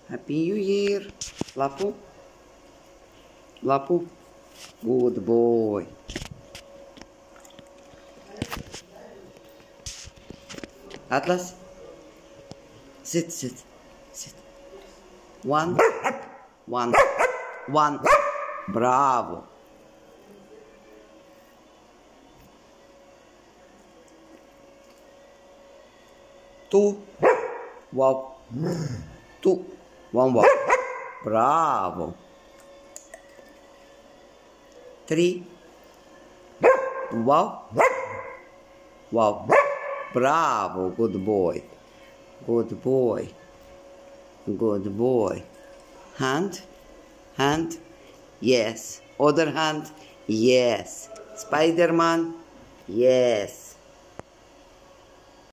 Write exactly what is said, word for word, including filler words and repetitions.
Happy New Year. Lapu. Lapu. Good boy. Atlas. Sit, sit, sit. One. One. One. Bravo. Two. Wow. Two. One wow. Bravo. Three. Wow. Wow. Bravo. Good boy. Good boy. Good boy. Hand. Hand. Yes. Other hand. Yes. Spider-Man. Yes.